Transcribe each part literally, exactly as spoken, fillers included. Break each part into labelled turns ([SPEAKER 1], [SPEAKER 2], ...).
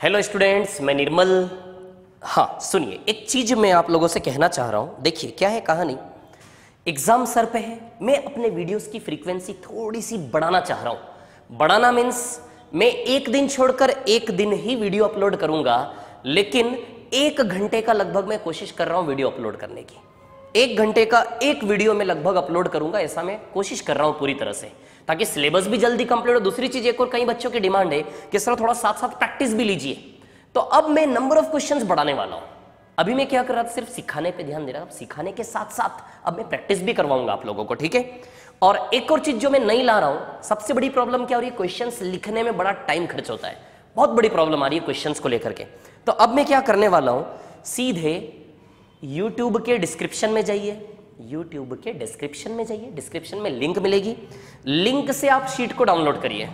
[SPEAKER 1] Hello students, मैं निर्मल। हाँ सुनिए, एक चीज मैं आप लोगों से कहना चाह रहा हूं। देखिए क्या है कहानी, एग्जाम सर पे है। मैं अपने वीडियोस की फ्रीक्वेंसी थोड़ी सी बढ़ाना चाह रहा हूं। बढ़ाना मीन्स मैं एक दिन छोड़कर एक दिन ही वीडियो अपलोड करूंगा, लेकिन एक घंटे का लगभग मैं कोशिश कर रहा हूं वीडियो अपलोड करने की। एक घंटे का एक वीडियो में लगभग अपलोड करूंगा, ऐसा मैं कोशिश कर रहा हूं पूरी तरह से, ताकि सिलेबस भी जल्दी कंप्लीट हो। दूसरी चीज, एक और कई बच्चों की डिमांड है कि सर थोड़ा साथ साथ प्रैक्टिस भी लीजिए, तो अब मैं नंबर ऑफ क्वेश्चंस बढ़ाने वाला हूं। अभी मैं क्या कर रहा था, सिर्फ सिखाने पे ध्यान दे रहा था। सिखाने के साथ साथ अब मैं प्रैक्टिस भी करवाऊंगा आप लोगों को, ठीक है। और एक और चीज जो मैं नहीं ला रहा हूं, सबसे बड़ी प्रॉब्लम क्या हो रही है, क्वेश्चंस लिखने में बड़ा टाइम खर्च होता है। बहुत बड़ी प्रॉब्लम आ रही है क्वेश्चंस को लेकर के। तो अब मैं क्या करने वाला हूं, सीधे यूट्यूब के डिस्क्रिप्शन में जाइए। यूट्यूब के डिस्क्रिप्शन में जाइए, डिस्क्रिप्शन में लिंक मिलेगी। लिंक से आप शीट को डाउनलोड करिए।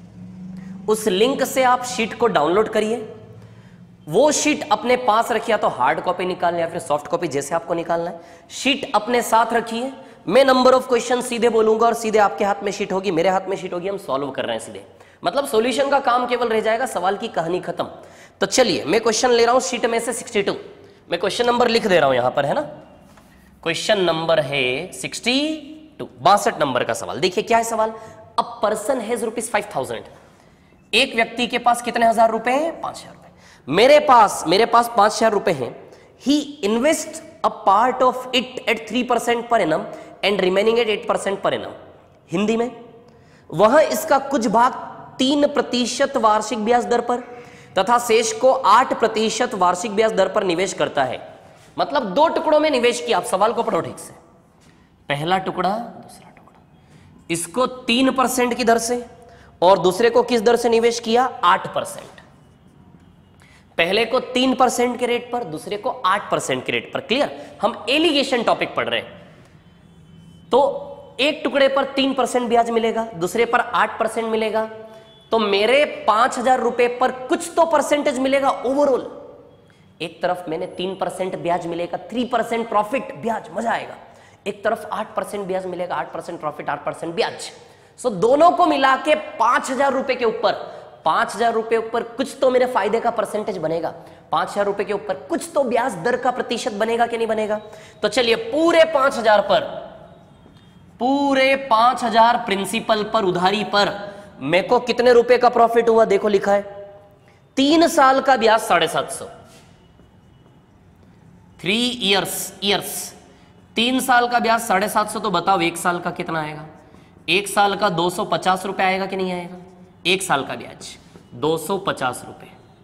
[SPEAKER 1] उस लिंक से आप शीट को डाउनलोड करिए। वो शीट अपने पास रखिए, तो हार्ड कॉपी निकालना या फिर सॉफ्ट कॉपी, जैसे आपको निकालना है। शीट अपने साथ रखिए। मैं नंबर ऑफ क्वेश्चन सीधे बोलूंगा और सीधे आपके हाथ में शीट होगी, मेरे हाथ में शीट होगी। हम सॉल्व कर रहे हैं सीधे, मतलब सॉल्यूशन का काम केवल रह जाएगा, सवाल की कहानी खत्म। तो चलिए, मैं क्वेश्चन ले रहा हूं शीट में से सिक्सटी टू। मैं क्वेश्चन नंबर लिख दे रहा हूं यहां पर, है ना। क्वेश्चन नंबर है सिक्सटी टू, बासठ नंबर का सवाल। देखिए क्या है सवाल। A person has rupees five thousand. एक व्यक्ति के पास कितने हजार रुपए हैं, पांच हजार रुपए। मेरे पास मेरे पास पांच हजार रुपए हैं। He invest a part of it at three percent per annum and remaining at eight percent per annum. Hindi में, वह इसका कुछ भाग तीन प्रतिशत वार्षिक ब्याज दर पर तथा शेष को आठ प्रतिशत वार्षिक ब्याज दर पर निवेश करता है। मतलब दो टुकड़ों में निवेश किया। आप सवाल को पढ़ो ठीक से। पहला टुकड़ा, दूसरा टुकड़ा। इसको तीन परसेंट की दर से और दूसरे को किस दर से निवेश किया, आठ परसेंट। पहले को तीन परसेंट के रेट पर, दूसरे को आठ परसेंट के रेट पर। क्लियर। हम एलिगेशन टॉपिक पढ़ रहे हैं। तो एक टुकड़े पर तीन परसेंट ब्याज मिलेगा, दूसरे पर आठ परसेंट मिलेगा। तो मेरे पांच हजार रुपए पर कुछ तो परसेंटेज मिलेगा ओवरऑल। एक तरफ मैंने तीन परसेंट ब्याज मिलेगा, थ्री परसेंट प्रॉफिट ब्याज, मजा आएगा। एक तरफ आठ परसेंट ब्याज मिलेगा, आठ परसेंट प्रॉफिट, आठ परसेंट ब्याज। सो दोनों को मिला के पांच हजार रुपए के ऊपर, पांच हजार रुपए ऊपर कुछ तो मेरे फायदे का परसेंटेज बनेगा। पांच हजार रुपए के ऊपर कुछ तो ब्याज दर का प्रतिशत बनेगा कि नहीं बनेगा। तो चलिए, पूरे पांच हजार पर, पूरे पांच हजार प्रिंसिपल पर, उधारी पर मेरे को कितने रुपए का प्रॉफिट हुआ, देखो लिखा है। तीन साल का ब्याज साढ़े सात सौ, थ्री ईयर्स ईयर्स तीन साल का ब्याज साढ़े सात सौ। तो बताओ एक साल का कितना आएगा। एक साल का दो सौ पचास रुपए आएगा कि नहीं आएगा। एक साल का ब्याज दो सौ पचास रुपए।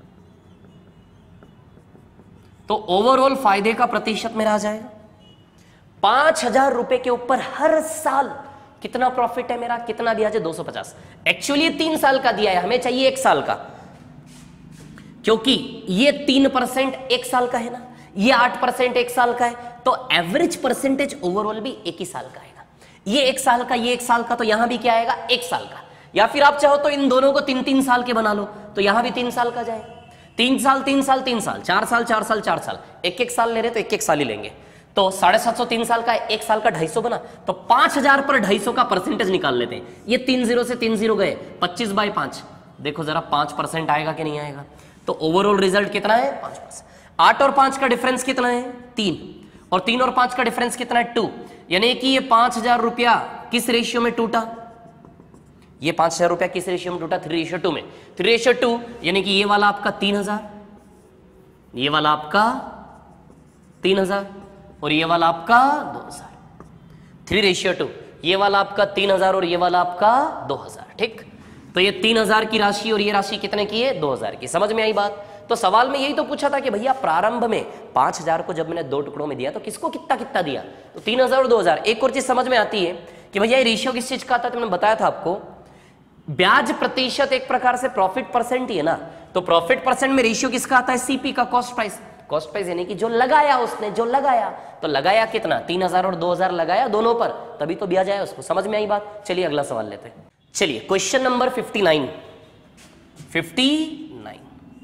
[SPEAKER 1] तो ओवरऑल फायदे का प्रतिशत मेरा आ जाएगा पांच हजार रुपए के ऊपर हर साल कितना प्रॉफिट है मेरा, कितना ब्याज है, दो सौ पचास। एक्चुअली तीन साल का दिया है, हमें चाहिए एक साल का, क्योंकि ये तीन परसेंट एक साल का है ना, ये आठ परसेंट एक साल का है। तो एवरेज परसेंटेज ओवरऑल भी एक ही साल का आएगा। ये एक साल का, ये एक साल का, तो यहां भी क्या आएगा, एक साल का। या फिर आप चाहो तो इन दोनों को तीन तीन साल के बना लो, तो यहां भी तीन साल का जाएगा। तीन साल तीन साल तीन साल, चार साल चार साल चार साल, एक एक साल ले रहे तो एक एक साल ही लेंगे। तो साढ़े सात सौ तीन साल का, एक साल का ढाई सौ बना। तो पांच हजार पर ढाई सौ का परसेंटेज निकाल लेते हैं। ये तीन जीरो से तीन जीरो गए, पच्चीस बाई पांच, देखो जरा पांच परसेंट आएगा कि नहीं आएगा। तो ओवरऑल रिजल्ट कितना है, पांच परसेंट। आठ और पांच का डिफरेंस कितना है, तीन। और तीन और पांच का डिफरेंस कितना है, टू। यानी कि ये पांच हजार रुपया किस रेशियो में टूटा, ये पांच हजार रुपया किस रेशियो में टूटा, थ्री रेशियो टू में। थ्री रेशियो टू यानी कि ये वाला आपका तीन हजार, ये वाला आपका तीन हजार और ये वाला आपका दो हजार। थ्री रेशियो टू, ये वाला आपका तीन हजार और ये वाला आपका दो हजार। ठीक। तो ये तीन हजार की राशि और ये राशि कितने की है, दो हजार की। समझ में आई बात। तो सवाल में यही तो पूछा था कि भैया प्रारंभ में पांच हजार को जब मैंने दो टुकड़ों में दिया तो किसको कितना कितना दिया, तो तीन हजार और दो हजार। एक और चीज समझ में आती है कि भैया ये रेशियो किस चीज का आता है, तो मैंने बताया था आपको, ब्याज प्रतिशत एक प्रकार से प्रॉफिट परसेंट ही है ना। तो प्रॉफिट परसेंट में रेशियो किसका आता है, सीपी का, कॉस्ट प्राइस। कॉस्ट प्राइस यानी कि जो लगाया उसने, जो लगाया, तो लगाया कितना, तीन हजार और दो हजार लगाया दोनों पर, तभी तो ब्याज आया उसको। समझ में आई बात। चलिए अगला सवाल लेते हैं। चलिए question number fifty nine, fifty nine,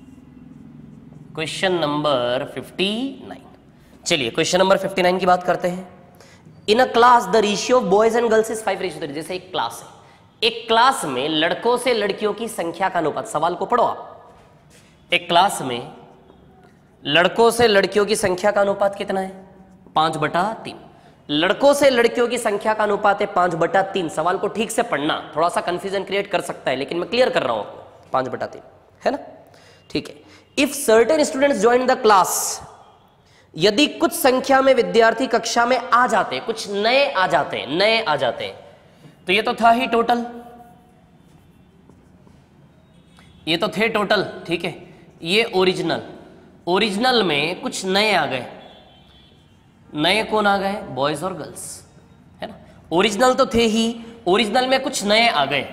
[SPEAKER 1] question number fifty nine. चलिए क्वेश्चन नंबर फिफ्टी नाइन की बात करते हैं। In a class the ratio of boys and girls is five ratio three. जैसे एक क्लास है, एक क्लास में लड़कों से लड़कियों की संख्या का अनुपात, सवाल को पढ़ो आप। एक क्लास में लड़कों से लड़कियों की संख्या का अनुपात कितना है? पांच बटा तीन। लड़कों से लड़कियों की संख्या का अनुपात है पांच बटा तीन। सवाल को ठीक से पढ़ना, थोड़ा सा कंफ्यूजन क्रिएट कर सकता है, लेकिन मैं क्लियर कर रहा हूं आपको। पांच बटा तीन है ना, ठीक है। If certain students join the class, यदि कुछ संख्या में विद्यार्थी कक्षा में आ जाते हैं, कुछ नए आ जाते हैं, नए आ जाते हैं, तो ये तो था ही टोटल, ये तो थे टोटल, ठीक है। ये ओरिजिनल, ओरिजिनल में कुछ नए आ गए। नए कौन आ गए? बॉयज और गर्ल्स, है ना। ओरिजिनल तो थे ही, ओरिजिनल में कुछ नए आ गए,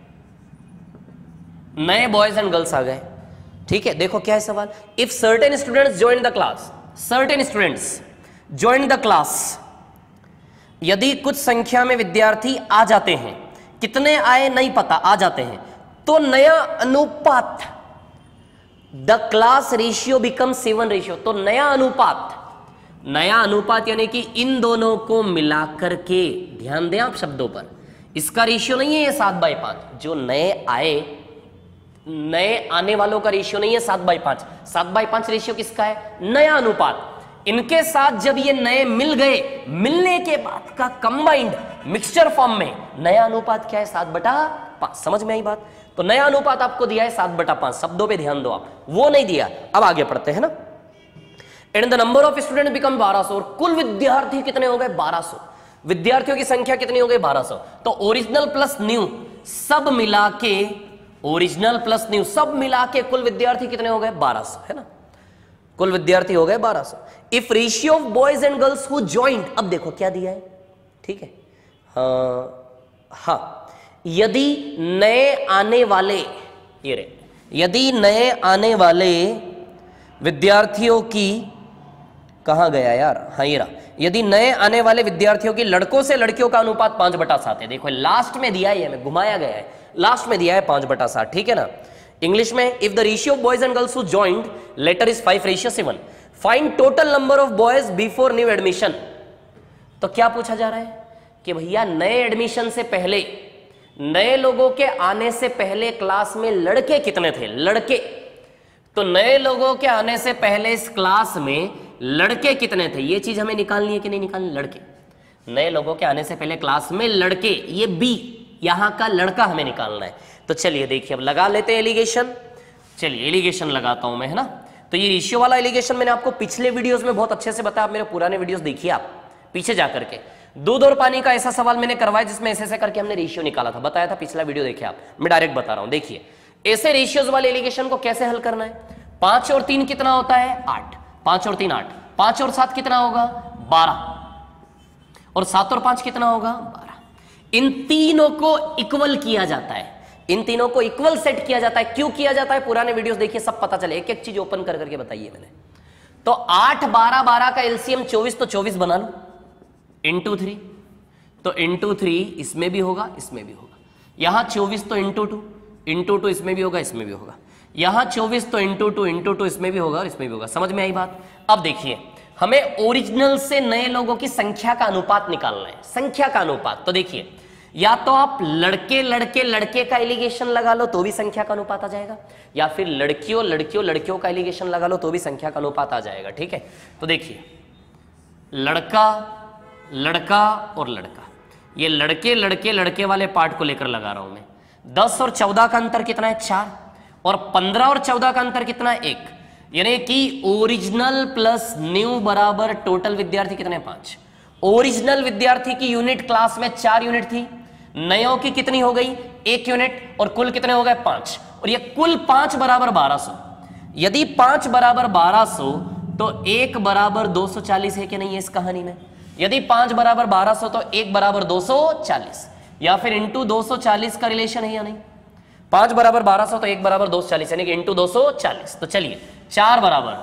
[SPEAKER 1] नए बॉयज एंड गर्ल्स आ गए, ठीक है। देखो क्या है सवाल, if certain students join the class, certain students join the class, यदि कुछ संख्या में विद्यार्थी आ जाते हैं, कितने आए नहीं पता, आ जाते हैं, तो नया अनुपात, the class ratio become seven ratio, तो नया अनुपात, नया अनुपात यानी कि इन दोनों को मिलाकर के, ध्यान दें आप शब्दों पर, इसका रेशियो नहीं है ये सात बाई पांच, जो नए आए, नए आने वालों का रेशियो नहीं है सात बाई पांच, सात बाई पांच रेशियो किसका है? नया अनुपात। इनके साथ जब ये नए मिल गए, मिलने के बाद का कंबाइंड मिक्सचर फॉर्म में नया अनुपात क्या है? सात बटा पांच। समझ में आई बात? तो नया अनुपात आपको दिया है सात बटा पांच, शब्दों पे ध्यान दो आप, वो नहीं दिया। अब आगे पढ़ते हैं ना। And the number of student become बारह सौ, और कुल विद्यार्थी कितने हो गए? बारह सौ। विद्यार्थियों की संख्या कितनी हो गई? बारह सौ। तो ओरिजिनल प्लस न्यू सब मिला के, ओरिजिनल प्लस न्यू सब मिला के कुल विद्यार्थी कितने हो गए? बारह सौ, है ना। कुल विद्यार्थी हो गए बारह सौ। If ratio of boys and girls who joined, अब देखो क्या दिया है, ठीक है। हाँ, यदि नए आने वाले, ये रे, यदि नए आने वाले विद्यार्थियों की, कहां गया यार, हाँ ये रहा, यदि नए आने वाले विद्यार्थियों की लड़कों से लड़कियों का अनुपात पांच बटा सात है। देखो लास्ट में दिया है, हमें घुमाया गया है, लास्ट में दिया है पांच बटा सात, ठीक है ना। इंग्लिश में, if the ratio of boys and girls who joined later is five ratio seven, find total number of boys before new admission. तो क्या पूछा जा रहा है कि भैया नए एडमिशन से पहले, नए लोगों के आने से पहले क्लास में लड़के कितने थे? लड़के, तो नए लोगों के आने से पहले इस क्लास में लड़के कितने थे, ये चीज हमें निकालनी है कि नहीं निकालनी? लड़के, नए लोगों के आने से पहले क्लास में लड़के, ये बी, यहां का लड़का हमें निकालना है। तो चलिए देखिए, अब लगा लेते हैं एलिगेशन। चलिए एलिगेशन लगाता हूं मैं, है ना। तो ये रेशियो वाला एलिगेशन मैंने आपको पिछले वीडियोस में बहुत अच्छे से बताया, आप मेरे पुराने वीडियोस देखिए आप पीछे जाकर के। दूध और पानी का ऐसा सवाल मैंने करवाया जिसमें ऐसे ऐसे करके हमने रेशियो निकाला था, बताया था, पिछला वीडियो देखिए आप, मैं डायरेक्ट बता रहा हूं। देखिए ऐसे रेशियोज वाले एलिगेशन को कैसे हल करना है। पांच और तीन कितना होता है? आठ। पांच और तीन आठ, पांच और सात कितना होगा? बारह, और सात और पांच कितना होगा? बारह। इन तीनों को इक्वल किया जाता है, इन तीनों को इक्वल सेट किया जाता है। क्यों किया जाता है? पुराने वीडियोस देखिए, सब पता चले, एक एक चीज ओपन कर करके बताइए मैंने। तो आठ बारह, बारह का एलसीएम चौबीस, तो चौबीस बना लो, इंटू थ्री, तो इंटू थ्री इसमें भी होगा, इसमें भी होगा। यहां चौबीस तो इंटू टू, इंटू टू इसमें भी होगा, इसमें भी होगा। यहां चौबीस तो इंटू टू, इंटू टू इसमें भी होगा और इसमें भी होगा। समझ में आई बात? अब देखिए, हमें ओरिजिनल से नए लोगों की संख्या का अनुपात निकालना है, संख्या का अनुपात। तो देखिए, या तो आप लड़के लड़के लड़के का एलिगेशन लगा लो तो भी संख्या का अनुपात आ जाएगा, या फिर लड़कियों लड़कियों लड़कियों का एलिगेशन लगा लो तो भी संख्या का अनुपात आ जाएगा, ठीक है। तो देखिए, लड़का लड़का और लड़का, ये लड़के लड़के लड़के वाले पार्ट को लेकर लगा रहा हूं मैं। दस और चौदह का अंतर कितना है? चार। और पंद्रह और चौदह का अंतर कितना है? एक। यानी कि ओरिजिनल प्लस न्यू बराबर टोटल विद्यार्थी कितने? पांच। ओरिजिनल विद्यार्थी की यूनिट क्लास में चार यूनिट थी, नयों की कितनी हो गई? एक यूनिट, और कुल कितने हो गए? पांच। और ये कुल पांच बराबर बारह सौ। यदि पांच बराबर बारह सौ तो एक बराबर दो सौ चालीस है कि नहीं है इस कहानी में? यदि पांच बराबर बारह सौ तो एक बराबर दो सौ चालीस, या फिर इंटू दो सौ चालीस का रिलेशन है या नहीं? पांच बराबर बारह सौ तो एक बराबर दो सौ चालीस, यानी कि इंटू दो सौ चालीस। तो चलिए, चार बराबर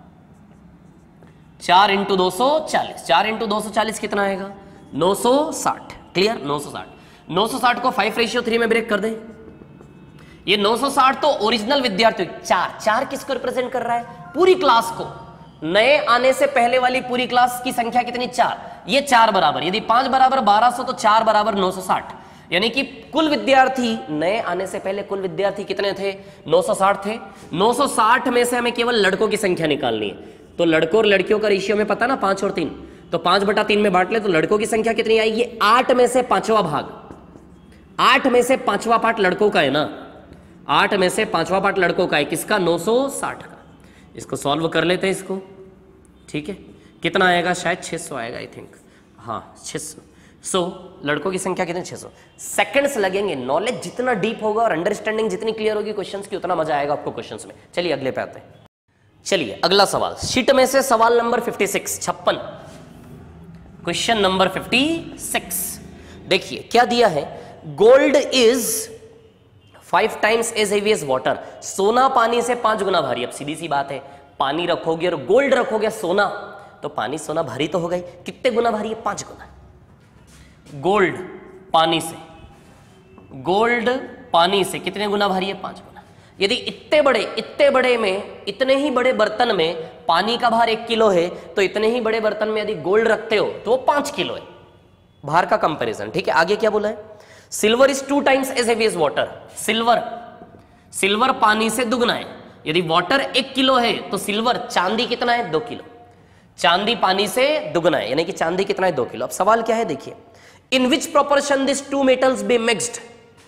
[SPEAKER 1] चार इंटू दो सौ चालीस, चार इंटू दो सौ चालीस कितना आएगा? नौ सौ साठ। क्लियर? नौ सौ साठ। नौ सौ साठ को फाइव रेशियो थ्री में ब्रेक कर दे। ये नौ सौ साठ तो ओरिजिनल विद्यार्थी, चार, चार किसको रिप्रेजेंट कर रहा है? पूरी क्लास को। नए आने से पहले वाली पूरी क्लास की संख्या कितनी? चार। ये चार बराबर, यदि पांच बराबर बारह सौ तो चार बराबर नौ सौ साठ, यानी कि कुल विद्यार्थी, नए आने से पहले कुल विद्यार्थी कितने थे? नौ सौ साठ थे। नौ सौ साठ में से हमें केवल लड़कों की संख्या निकालनी है। तो लड़कों और लड़कियों का रेशियो में पता ना, पांच और तीन, तो पांच बटा तीन में बांट ले तो लड़कों की संख्या कितनी आएगी? आठ में से पांचवा भाग, आठ में से पांचवा पार्ट लड़कों का है ना, आठ में से पांचवा पार्ट लड़कों का है। किसका? नौ सौ साठ का। इसको सॉल्व कर लेते हैं इसको, ठीक है। कितना आएगा? शायद छह सौ आएगा आई थिंक, हाँ छह सौ। सो लड़कों की संख्या कितनी? छह सौ। सेकंड्स लगेंगे। नॉलेज जितना डीप होगा और अंडरस्टैंडिंग जितनी क्लियर होगी क्वेश्चंस की, उतना मजा आएगा आपको क्वेश्चंस में। चलिए अगले पे आते हैं। चलिए अगला सवाल, शीट में से सवाल नंबर छप्पन, छप्पन, क्वेश्चन नंबर छप्पन। देखिए क्या दिया है, gold is five times as heavy as water. सोना पानी से पांच गुना भारी। अब सीधी सी बात है, पानी रखोगे और गोल्ड रखोगे सोना, तो पानी सोना भारी तो हो गई। कितने गुना भारी है? पांच गुना। गोल्ड पानी से, गोल्ड पानी से कितने गुना भारी है? पांच गुना। यदि इतने बड़े इतने बड़े में, इतने ही बड़े बर्तन में पानी का भार एक किलो है, तो इतने ही बड़े बर्तन में यदि गोल्ड रखते हो तो वो पांच किलो है। भार का कंपैरिजन, ठीक है। आगे क्या बोला है? Silver is two times as heavy as water. Silver, silver पानी से दुगना है। यदि वाटर एक किलो है तो सिल्वर, चांदी कितना है? दो किलो। चांदी पानी से दुगना है, यानी कि चांदी कितना है? दो किलो। अब सवाल क्या है देखिए, in which proportion this two metals be mixed.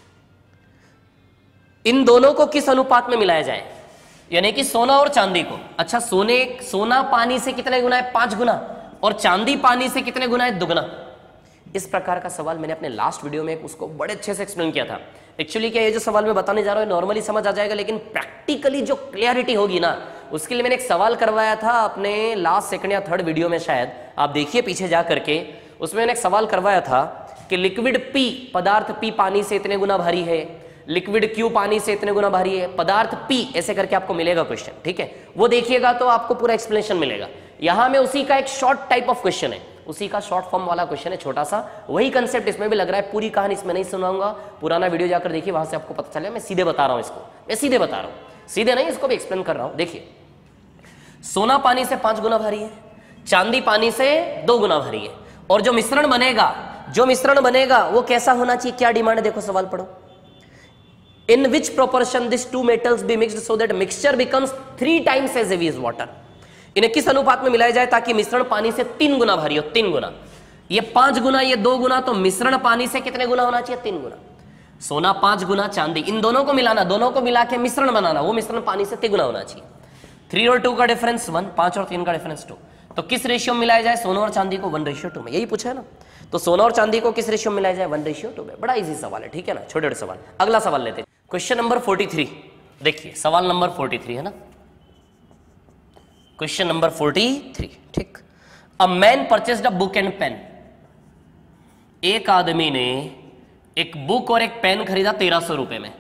[SPEAKER 1] इन दोनों को किस अनुपात में मिलाया जाए? यानी कि सोना और चांदी को। अच्छा, सोने सोना पानी से कितने गुना है? पांच गुना। और चांदी पानी से कितने गुना है? दुगना। इस प्रकार का सवाल मैंने अपने लास्ट वीडियो में उसको बड़े अच्छे से एक्सप्लेन किया था। एक्चुअली क्या, ये जो सवाल मैं बताने जा रहा हूं नॉर्मली समझ आ जाएगा, लेकिन प्रैक्टिकली जो क्लियरिटी होगी ना, उसके लिए मैंने एक सवाल करवाया था अपने लास्ट सेकंड या थर्ड वीडियो में, शायद आप देखिए पीछे जा करके। उसमें मैंने एक सवाल करवाया था कि लिक्विड पी, पदार्थ पी पानी से इतने गुना भारी है, लिक्विड क्यू पानी से इतने गुना भारी है, पदार्थ पी, ऐसे करके आपको मिलेगा क्वेश्चन, ठीक है। वो देखिएगा तो आपको पूरा एक्सप्लेनेशन मिलेगा। यहां में उसी का एक शॉर्ट टाइप ऑफ क्वेश्चन है, उसी का शॉर्ट फॉर्म वाला क्वेश्चन है, छोटा सा। वही कंसेप्ट इसमें भी लग रहा है। पूरी कहानी इसमें नहीं सुनाऊंगा, पुराना वीडियो जाकर देखिए, वहां से आपको पता चलेगा। मैं सीधे बता रहा हूं इसको, मैं सीधे बता रहा हूं, सीधे नहीं, इसको भी एक्सप्लेन कर रहा हूं। देखिए, सोना पानी से पांच गुना भारी है, चांदी पानी से दो गुना भारी है, और जो मिश्रण बनेगा, जो मिश्रण बनेगा वो कैसा होना चाहिए? क्या डिमांड है? देखो सवाल पढ़ो। In which proportion this two metals be mixed so that mixture becomes three times as heavy as water. इन्हें किस अनुपात में मिलाया जाए ताकि मिश्रण पानी से तीन गुना भारी हो? तीन गुना। ये पांच गुना, ये दो गुना, तो मिश्रण पानी से कितने गुना होना चाहिए? तीन गुना। सोना पांच गुना, चांदी, इन दोनों को मिलाना, दोनों को मिला के मिश्रण बनाना, वो मिश्रण पानी से तीन गुना होना चाहिए। थ्री और टू का डिफरेंस वन, पांच और तीन का डिफरेंस टू। तो किस रेशियो में मिलाया जाए सोना और चांदी को? वन रेशियो टू में। यही पूछा है ना। तो सोना और चांदी को किस रेशियो में मिलाया जाए? वन रेशियो टू में। बड़ा इजी सवाल है, ठीक है ना, छोटे छोटे सवाल। अगला सवाल लेते हैं, क्वेश्चन नंबर फोर्टी थ्री। देखिए सवाल नंबर फोर्टी थ्री है ना, क्वेश्चन नंबर फोर्टी थ्री, ठीक। A man purchased a book and pen. एक आदमी ने एक बुक और एक पेन खरीदा तेरह सौ रुपए में।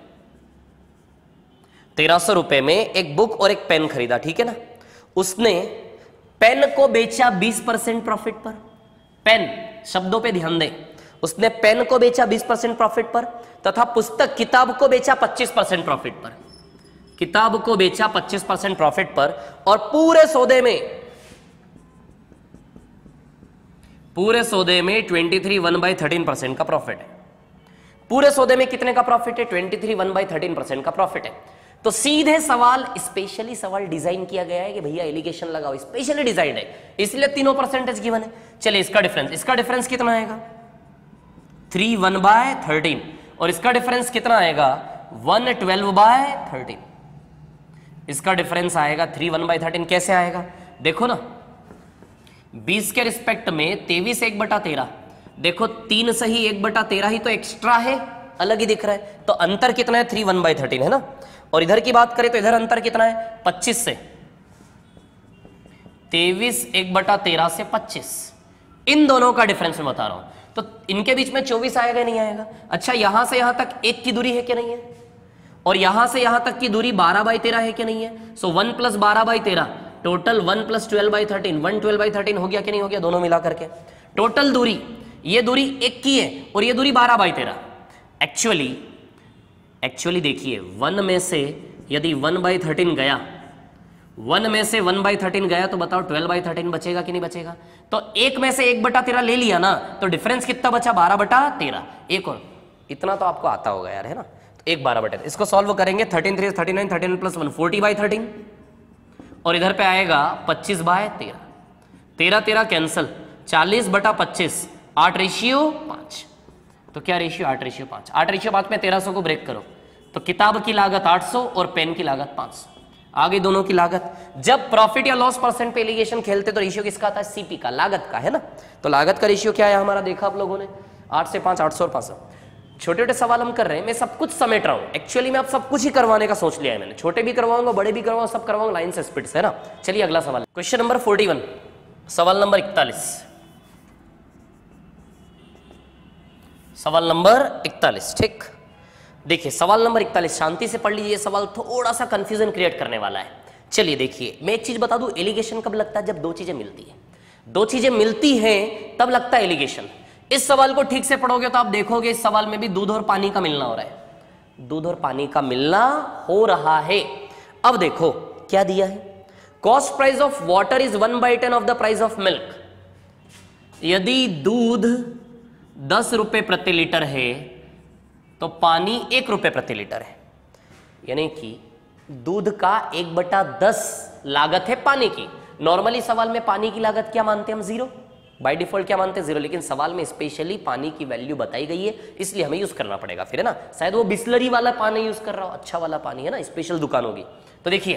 [SPEAKER 1] तेरह सौ रुपए में एक बुक और एक पेन खरीदा, ठीक है ना। उसने पेन को बेचा बीस परसेंट प्रॉफिट पर। पेन शब्दों पे ध्यान दें, उसने पेन को बेचा बीस परसेंट प्रॉफिट पर, तथा पुस्तक किताब को बेचा पच्चीस परसेंट प्रॉफिट पर। किताब को बेचा पच्चीस परसेंट प्रॉफिट पर, और पूरे सौदे में पूरे सौदे में तेईस वन बाई थर्टीन परसेंट का प्रॉफिट है। पूरे सौदे में कितने का प्रॉफिट है? तेईस वन बाई थर्टीन परसेंट का प्रॉफिट है। तो सीधे सवाल, स्पेशली सवाल डिजाइन किया गया है कि भैया एलिगेशन लगाओ, स्पेशली डिजाइन है, इसलिए तीनों परसेंटेज गिवन है। चलिए इसका डिफरेंस, इसका डिफरेंस कितना आएगा? थ्री वन बाय थर्टीन, और इसका डिफरेंस कितना आएगा? One twelve by thirteen. इसका डिफरेंस आएगा थ्री वन बाई थर्टीन। कैसे आएगा? देखो ना, बीस के रिस्पेक्ट में तेईस एक बटा तेरह, देखो तीन सही एक बटा तेरह ही तो एक्स्ट्रा है, अलग ही दिख रहा है, तो अंतर कितना है? थ्री वन बाई थर्टीन है ना। और इधर की बात करें तो इधर अंतर कितना है? पच्चीस से, तेईस एक बटा तेरह से पच्चीस, इन दोनों का डिफरेंस मैं बता रहा हूं। तो इनके बीच में चौबीस आएगा नहीं आएगा? अच्छा, यहां से यहां तक एक की दूरी है कि नहीं है? और यहां से यहां तक की दूरी बारह बाई तेरह है कि नहीं है? सो वन प्लस बारह बाई तेरह, total one plus twelve by thirteen, one twelve by thirteen हो गया कि नहीं हो गया? दोनों मिला करके टोटल दूरी, ये दूरी एक की है और ये दूरी बारह बाई तेरह। एक्चुअली एक्चुअली देखिए, वन में से यदि वन बाई थर्टीन गया, वन में से वन बाई थर्टीन गया, तो बताओ ट्वेल्व बाई थर्टीन बचेगा कि नहीं बचेगा? तो एक में से एक बटा तेरह ले लिया ना, तो डिफरेंस कितना बचा? बारह बटा तेरह। एक और इतना तो आपको आता होगा यार, है ना। तो एक बारह बटे, इसको सॉल्व करेंगे, thirteen three thirty nine, thirty nine plus one forty by thirteen, और इधर पे आएगा पच्चीस बाय तेरह, तेरह तेरह कैंसल, चालीस बटा पच्चीस, आठ रेशियो पाँच। तो क्या रेशियो, आठ रेशियो पाँच। आठ रेशियो पाँच में तेरह सौ को ब्रेक करो तो किताब की लागत आठ सौ और पेन की लागत पाँच सौ, आगे दोनों की लागत। जब प्रॉफिट या लॉस परसेंट पे एलिगेशन खेलते तो रेशियो किसका आता है, सीपी का, लागत का, है ना। तो लागत का रेशियो क्या है हमारा, देखा आप लोगों ने, आठ से पाँच, आठ सौ और पाँच सौ। छोटे छोटे सवाल हम कर रहे हैं, मैं सब कुछ समेट रहा हूं, एक्चुअली मैं अब सब कुछ ही करवाने का सोच लिया है मैंने, छोटे भी करवाऊंगा, बड़े भी करवाऊंगा, सब करवाऊंगा लाइन से, स्पीड से, है ना। चलिए अगला सवाल, क्वेश्चन नंबर फोर्टी वन, सवाल नंबर इकतालीस, सवाल नंबर इकतालीस, ठीक। देखिए सवाल नंबर इकतालीस, शांति से पढ़ लीजिए, सवाल थोड़ा सा कंफ्यूजन क्रिएट करने वाला है। चलिए देखिए, मैं एक चीज बता दूं, एलिगेशन कब लगता है, जब दो चीजें मिलती है, दो चीजें मिलती हैं तब लगता है एलिगेशन। इस सवाल को ठीक से पढ़ोगे तो आप देखोगे इस सवाल में भी दूध और पानी का मिलना हो रहा है, दूध और पानी का मिलना हो रहा है। अब देखो क्या दिया है, cost price of water is one by ten of the price of milk. यदि दूध दस रुपए प्रति लीटर है तो पानी एक रुपए प्रति लीटर है, यानी कि दूध का एक बटा दस लागत है पानी की। नॉर्मली सवाल में पानी की लागत क्या मानते हैं हम, जीरो, बाय डिफॉल्ट क्या मानते हैं, जीरो, लेकिन सवाल में स्पेशली पानी की वैल्यू बताई गई है, इसलिए हमें यूज करना पड़ेगा फिर, है ना। शायद वो बिस्लरी वाला पानी यूज कर रहा हो, अच्छा वाला पानी, है ना, स्पेशल दुकान होगी। तो देखिए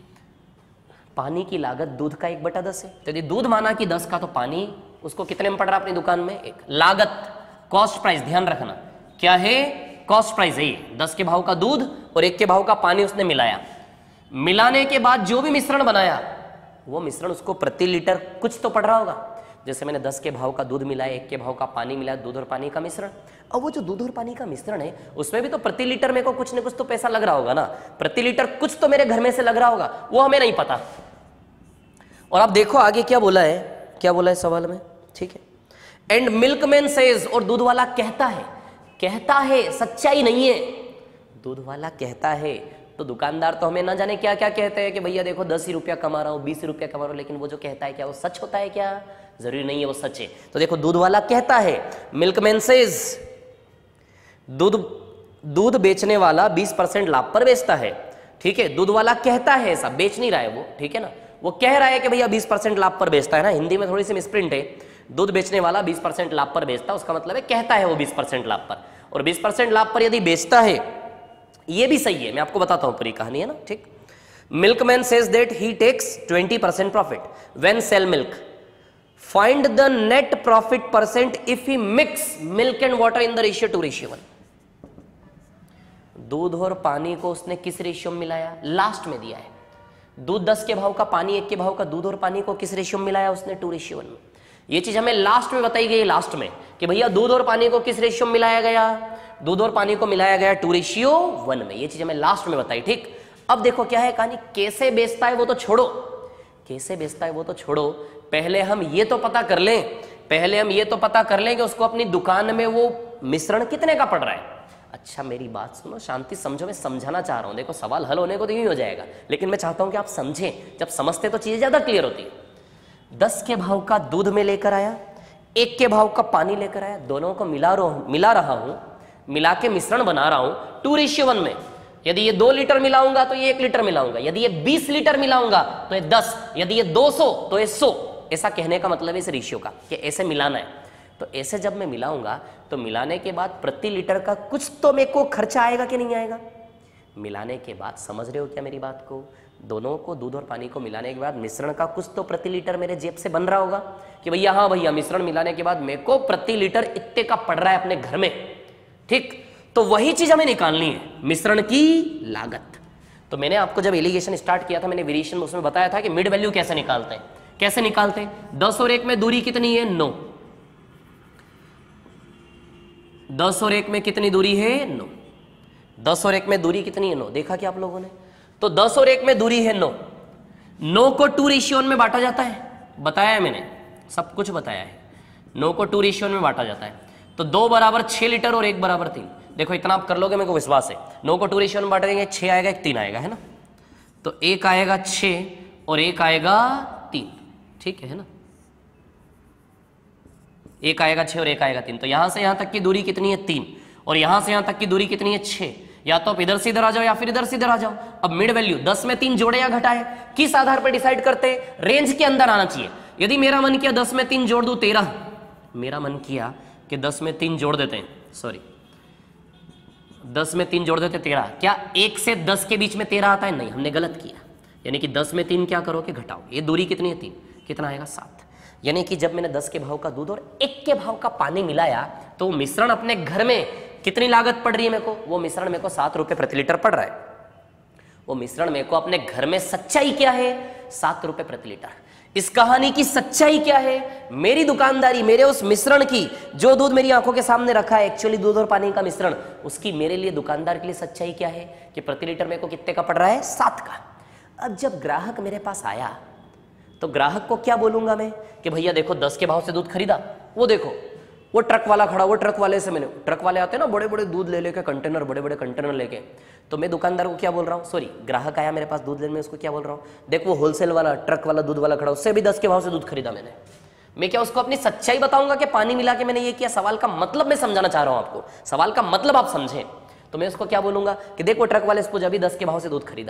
[SPEAKER 1] पानी की लागत दूध का एक बटा दस है, तो यदि दूध माना कि दस का, तो पानी उसको कितने में पड़ रहा है अपनी दुकान में, एक। लागत, कॉस्ट प्राइस, ध्यान रखना क्या है, कॉस्ट प्राइस है, दस के भाव का दूध और एक के भाव का पानी उसने मिलाया, मिलाने के बाद जो भी मिश्रण बनाया वो मिश्रण उसको प्रति लीटर कुछ तो पड़ रहा होगा। जैसे मैंने दस के भाव का दूध मिलाया, एक के भाव का पानी मिलाया, दूध और पानी का मिश्रण। अब वो जो दूध और पानी का मिश्रण है उसमें भी तो प्रति लीटर मेरे को कुछ न कुछ तो पैसा लग रहा होगा ना, प्रति लीटर कुछ तो मेरे घर में से लग रहा होगा, वो हमें नहीं पता। और आप देखो आगे क्या बोला है, क्या बोला है सवाल में, ठीक है। एंड मिल्कमैन सेज, और दूध वाला कहता है, कहता है, सच्चाई नहीं है, दूध वाला कहता है। तो दुकानदार तो हमें ना जाने क्या क्या कहते हैं कि भैया देखो दस ही रुपया कमा रहा हूँ, बीस रुपया कमा रहा हूँ, लेकिन वो जो कहता है क्या वो सच होता है क्या, जरूरी नहीं है वो सच है। तो देखो दूध वाला कहता है, मिल्कमैन सेज, दूध दूध बेचने वाला बीस परसेंट लाभ पर बेचता है, ठीक है। दूध वाला कहता है, ऐसा बेच नहीं रहा है वो, ठीक है ना, वो कह रहा है कि भैया बीस परसेंट लाभ पर बेचता है ना, हिंदी में थोड़ी सी मिसप्रिंट है, दूध बेचने वाला बीस परसेंट लाभ पर बेचता है, उसका मतलब है कहता है वो बीस परसेंट लाभ पर, और बीस परसेंट लाभ पर यदि बेचता है, ये भी सही है, मैं आपको बताता हूं पूरी कहानी, है ना, ठीक। Milkman says that he takes twenty percent profit when sell milk, find the net profit percent if he mix milk and water in the ratio two ratio one. दूध और पानी को उसने किस रेशियो में मिलाया, लास्ट में दिया है, दूध दस के भाव का, पानी एक के भाव का, दूध और पानी को किस रेशियो में मिलाया उसने, टू रेशियो वन में। ये चीज हमें लास्ट में बताई गई, लास्ट में, कि भैया दूध और पानी को किस रेशियो में मिलाया गया, दूध और पानी को मिलाया गया टू रेशियो वन में, ये चीज हमें लास्ट में बताई, ठीक। अब देखो क्या है कहानी, कैसे बेचता है वो तो छोड़ो, कैसे बेचता है वो तो छोड़ो, पहले हम ये तो पता कर लें, पहले हम ये तो पता कर लें कि उसको अपनी दुकान में वो मिश्रण कितने का पड़ रहा है। अच्छा मेरी बात सुनो, शांति समझो, मैं समझाना चाह रहा हूं, देखो सवाल हल होने को तो यूं ही हो जाएगा, लेकिन मैं चाहता हूं कि आप समझें, जब समझते तो चीजें ज्यादा क्लियर होती है। दस के भाव का दूध में लेकर आया, एक के भाव का पानी लेकर आया, दोनों को मिला मिला रहा हूं, मिला के मिश्रण बना रहा हूं टू रेशियो वन में। यदि ये दो लीटर मिलाऊंगा तो ये एक लीटर मिलाऊंगा, यदि ये बीस लीटर मिलाऊंगा तो ये दस, यदि ये दो सौ तो ये सौ। ऐसा कहने का मतलब है इस रेशियो का कि ऐसे मिलाना है। तो ऐसे जब मैं मिलाऊंगा तो मिलाने के बाद प्रति लीटर का कुछ तो मेरे को खर्चा आएगा कि नहीं आएगा। मिलाने के बाद, समझ रहे हो क्या मेरी बात को, दोनों को दूध और पानी को मिलाने के बाद मिश्रण का कुछ तो प्रति लीटर मेरे जेब से बन रहा होगा कि भैया हाँ भैया मिश्रण मिलाने के बाद मेरे को प्रति लीटर इतने का पड़ रहा है अपने घर में, ठीक। तो वही चीज हमें निकालनी है, मिश्रण की लागत। तो मैंने आपको जब एलिगेशन स्टार्ट किया था, मैंने वेरिएशन उसमें बताया था कि मिड वैल्यू कैसे निकालते हैं। कैसे निकालते हैं, दस और एक में दूरी कितनी है, नौ। दस और एक में कितनी दूरी है, नौ। दस और एक में दूरी कितनी है, नौ। देखा क्या आप लोगों ने, तो दस और एक में दूरी है नौ। नौ को टू रेशियो में बांटा जाता है, बताया है मैंने, सब कुछ बताया है। नौ को टू रेशियो में बांटा जाता है, तो दो बराबर छह लीटर और एक बराबर तीन। देखो इतना आप कर लोगे, मेरे को विश्वास है। नौ को टू रेशियो में बांट देंगे, छह आएगा, एक तीन आएगा, है ना। तो एक आएगा छह और एक आएगा तीन, ठीक है ना। एक आएगा छह और एक आएगा तीन, तो यहां से यहां तक की दूरी कितनी है, तीन। और यहां से यहां तक की दूरी कितनी है, छह। या तो आप इधर से इधर आ जाओ या फिर इधर से इधर आ जाओ। अब मिड वैल्यू दस में तीन जोड़े या घटाए, किस आधार पर डिसाइड करते हैं, रेंज के अंदर आना चाहिए। यदि मेरा मन किया दस में तीन जोड़ दूं तेरह, मेरा मन किया कि दस में तीन जोड़ देते हैं, सॉरी दस में तीन जोड़ देते तेरह, क्या एक से दस के बीच में तेरह आता है, नहीं, हमने गलत किया। यानी कि दस में तीन क्या करो कि घटाओ, ये दूरी कितनी है, तीन, कितना आएगा, सात। यानी कि जब मैंने दस के भाव का दूध और एक के भाव का पानी मिलाया तो मिश्रण अपने घर में कितनी लागत पड़ रही है मेरे को, वो मिश्रण मेरे को सात रुपए प्रति लीटर पड़ रहा है। वो मिश्रण मेरे को अपने घर में सच्चाई क्या है, सात रुपए प्रति लीटर। इस कहानी की सच्चाई क्या है, मेरी दुकानदारी, मेरे उस मिश्रण की, जो दूध मेरी आंखों के सामने रखा है एक्चुअली दूध और पानी का मिश्रण, उसकी मेरे लिए दुकानदार के लिए सच्चाई क्या है कि प्रति लीटर मेरे को कितने का पड़ रहा है, सात का। अब जब ग्राहक मेरे पास आया तो ग्राहक को क्या बोलूंगा मैं कि भैया देखो दस के भाव से दूध खरीदा, वो देखो वो ट्रक वाला खड़ा, वो ट्रक वाले से मैंने, ट्रक वाले आते हैं ना बड़े बड़े दूध ले लेके, कंटेनर, बड़े बड़े कंटेनर लेके, तो मैं दुकानदार को क्या बोल रहा हूँ, सॉरी ग्राहक आया मेरे पास दूध लेने में, उसको क्या बोल रहा हूँ, देखो वो होलसेल वाला ट्रक वाला दूध वाला खड़ा, उससे भी दस के भाव से दूध खरीदा मैंने। मैं क्या उसको अपनी सच्चाई बताऊंगा कि पानी मिला के मैंने ये किया? सवाल का मतलब मैं समझाना चाह रहा हूँ आपको, सवाल का मतलब आप समझें। तो मैं उसको क्या बोलूंगा कि देखो ट्रक वाले से अभी दस के भाव से दूध खरीदा,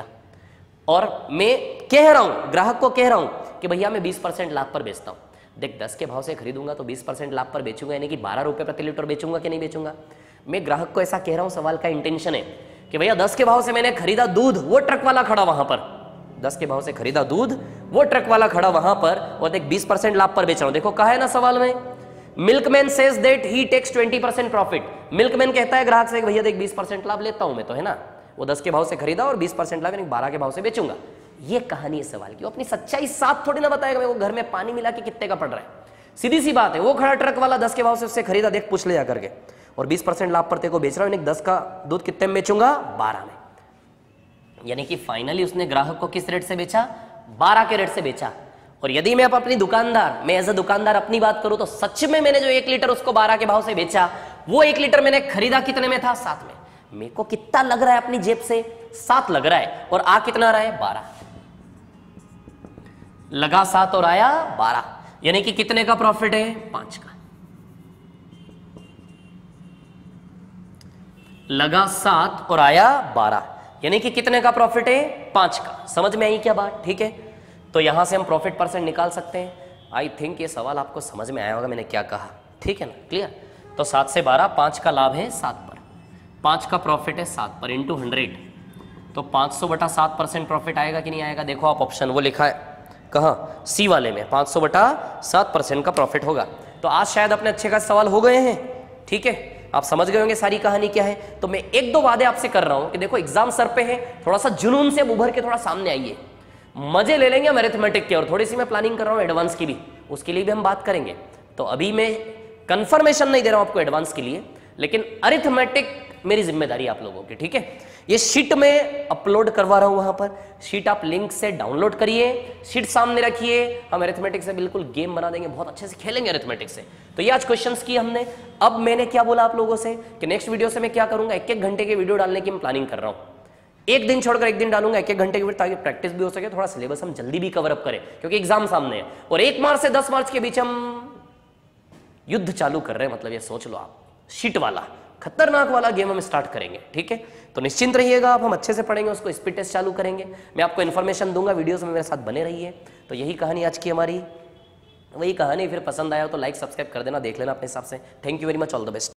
[SPEAKER 1] और मैं कह रहा हूं, ग्राहक को कह रहा हूं कि भैया मैं बीस परसेंट लाभ पर बेचता हूं, देख दस के भाव से खरीदूंगा तो बीस परसेंट लाभ पर बेचूंगा, यानी कि बारह रुपए प्रति लीटर बेचूंगा कि नहीं बेचूंगा। मैं ग्राहक को ऐसा कह रहा हूं, सवाल का इंटेंशन है कि भैया दस के भाव से मैंने खरीदा दूध, वो ट्रक वाला खड़ा वहां पर, दस के भाव से खरीदा दूध, वो ट्रक वाला खड़ा वहां पर, और देख बीस परसेंट लाभ पर बेच रहा हूं। देखो कहा है ना सवाल में, milkman says that he takes twenty percent profit. Milkman कहता है ग्राहक से भैया देख बीस परसेंट लाभ लेता हूं मैं तो, है ना, वो दस के भाव से खरीदा और बीस परसेंट लाभ यानी बारह के भाव से बेचूंगा। ये कहानी है सवाल की। वो अपनी सच्चाई साथ थोड़ी ना बताएगा मेरे को घर में पानी मिला के कितने का पड़ रहा है, सीधी सी बात है। वो खड़ा ट्रक वाला दस के भाव से उससे खरीदा, देख पूछ ले जा करके, और बीस परसेंट लाभ पर तेरे को बेच रहा हूं, दस का दूध कितने में बेचूंगा, बारह में। यानी कि फाइनली उसने ग्राहक को किस रेट से बेचा, बारह के रेट से बेचा। और यदि मैं अपनी दुकानदार, मैं एज अ दुकानदार अपनी बात करूं तो सच में मैंने जो एक लीटर उसको बारह के भाव से बेचा, वो एक लीटर मैंने खरीदा कितने में था, सात में। मेरे को कितना लग रहा है अपनी जेब से, सात लग रहा है, और आ कितना रहा है, बारह। लगा सात और आया बारह, यानी कि कितने का प्रॉफिट है, पांच का। लगा सात और आया बारह, यानी कि कितने का प्रॉफिट है, पांच का। समझ में आई क्या बात, ठीक है। तो यहां से हम प्रॉफिट परसेंट निकाल सकते हैं। आई थिंक ये सवाल आपको समझ में आया होगा मैंने क्या कहा, ठीक है ना, क्लियर। तो सात से बारह, पांच का लाभ है सात पर, पांच का प्रॉफिट है सात पर, इंटू हंड्रेड, तो पांच सौ बटा सात परसेंट प्रॉफिट आएगा कि नहीं आएगा। देखो आप ऑप्शन वो लिखा है कहाँ, सी वाले में, पांच सौ बटा सात परसेंट का प्रॉफिट होगा। तो आज शायद अपने अच्छे खासे सवाल हो गए हैं, ठीक है, आप समझ गए होंगे सारी कहानी क्या है। तो मैं एक दो वादे आपसे कर रहा हूं कि देखो एग्जाम सर पे है, थोड़ा सा जुनून से उभर के थोड़ा सामने आइए, मजे ले लेंगे हम अरिथमेटिक के, और थोड़ी सी मैं प्लानिंग कर रहा हूं एडवांस की भी, उसके लिए भी हम बात करेंगे। तो अभी मैं कंफर्मेशन नहीं दे रहा हूं आपको एडवांस के लिए, लेकिन अरिथमेटिक मेरी जिम्मेदारी आप लोगों की, ठीक है। ये शीट में अपलोड करवा रहा हूं, वहां पर शीट आप लिंक से डाउनलोड करिए, शीट सामने रखिए, हम अरिथमेटिक से बिल्कुल गेम बना देंगे, बहुत अच्छे से खेलेंगे अरिथमेटिक से। तो ये आज क्वेश्चंस किए हमने। अब मैंने क्या बोला आप लोगों से कि नेक्स्ट वीडियो से मैं क्या करूंगा, एक एक घंटे के वीडियो डालने की मैं प्लानिंग कर रहा हूं। एक दिन छोड़कर एक दिन डालूंगा एक एक घंटे की वीडियो, ताकि प्रैक्टिस भी हो सके, थोड़ा सिलेबस हम जल्दी भी कवर अप करें, क्योंकि एग्जाम सामने है। और एक मार्च से दस मार्च के बीच हम युद्ध चालू कर रहे हैं, मतलब ये सोच लो आप, शीट वाला खतरनाक वाला गेम हम स्टार्ट करेंगे, ठीक है। तो निश्चिंत रहिएगा आप, हम अच्छे से पढ़ेंगे, उसको स्पीड टेस्ट चालू करेंगे, मैं आपको इन्फॉर्मेशन दूंगा, वीडियोस में मेरे साथ बने रहिए। तो यही कहानी आज की हमारी, वही कहानी। फिर पसंद आया तो लाइक सब्सक्राइब कर देना, देख लेना अपने हिसाब से। Thank you very much, all the best.